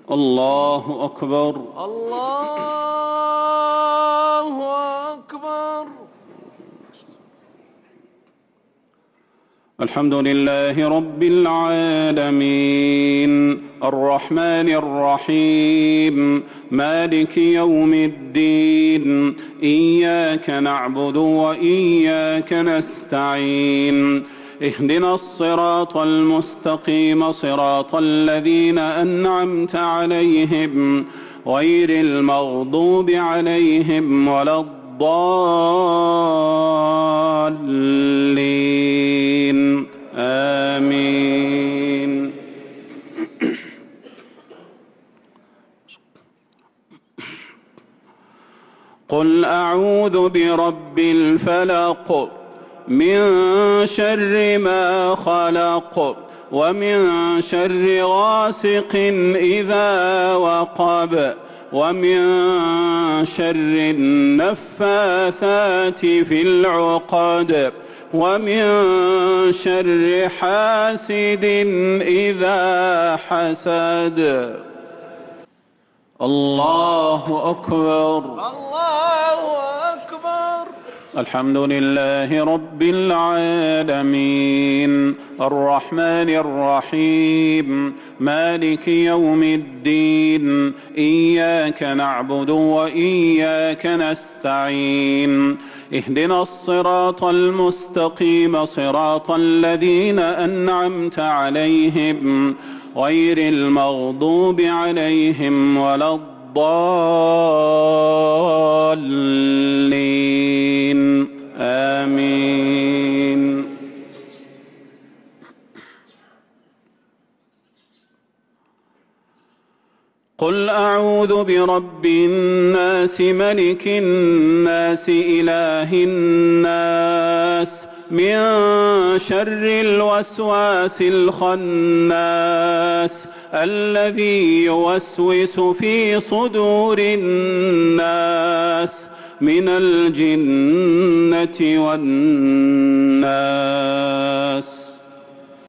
الله أكبر. الله أكبر. الحمد لله رب العالمين الرحمن الرحيم مالك يوم الدين إياك نعبد وإياك نستعين اهدنا الصراط المستقيم صراط الذين أنعمت عليهم غير المغضوب عليهم ولا الضالين آمين. قل أعوذ برب الفلق من شر ما خلق ومن شر غاسق إذا وقب ومن شر النفاثات في العقد ومن شر حاسد إذا حسد. الله أكبر. الله أكبر. الحمد لله رب العالمين الرحمن الرحيم مالك يوم الدين إياك نعبد وإياك نستعين اهدنا الصراط المستقيم صراط الذين أنعمت عليهم غير المغضوب عليهم ولا الضالين آمين. قل أعوذ برب الناس ملك الناس إله الناس من شر الوسواس الخناس الذي يوسوس في صدور الناس من الجنة والناس.